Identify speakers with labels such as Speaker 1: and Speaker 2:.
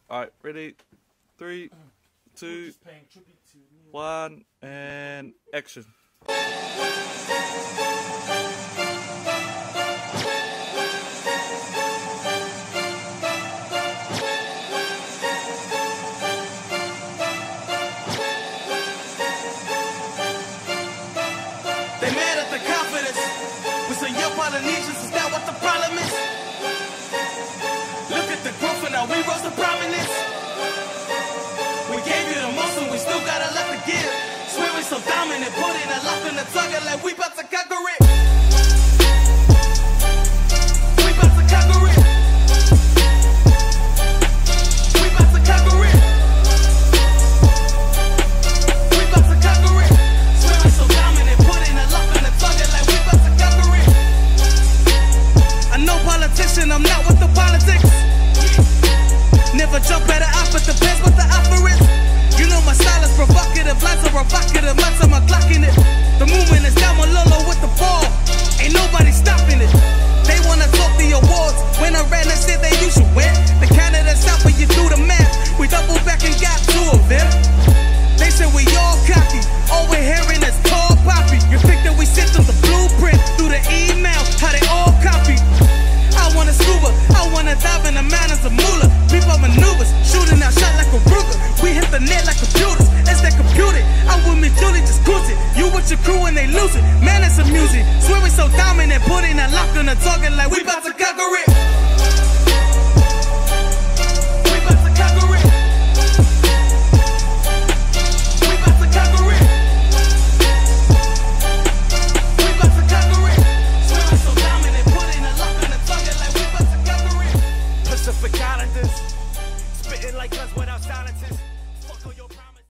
Speaker 1: Alright, ready? 3, 2, 1, and action.
Speaker 2: They mad at the confidence. We say, yo, Polynesians, is that what the problem is? Look at the growth and now we rose to prominence. We gave you the most and we still got a lot to give. Swearing so dominant, putting a lock on the target like we about to conquer it. We about to conquer it. We about to conquer it. We about to conquer it. Swearing so dominant, putting a lock on the target like we about to conquer it. I know politician, I'm not with the politics. Never jump at an op, it depends what the offer is. You know my style is provocative, lines are provocative, lots of my clocking it. The movement is down Malolo with the ball, ain't nobody stopping it. They wanna talk the awards, when I ran and said that you should win. The Canada South, but you do the math, we double back and got 2 of them. They said we all cocky, all we're hearing is tall poppy. You think that we sent them the blueprint through the email, how they all copy. I wanna scuba, I wanna dive in the mountains of Moolah. People maneuvers, shooting out shot like a Ruger. We hit the net like computers, it's that computer. I'm with me, Julie, just cruise it. You with your crew and they lose it. Man, it's amusing. Swear we so dominant, putting a lock on the target like we about to conquer it. We about to conquer it. We about to conquer it. We about to conquer it. Swear we so dominant, putting a lock on the target like we about to conquer it. Pacific Islanders, spitting like guns without silences.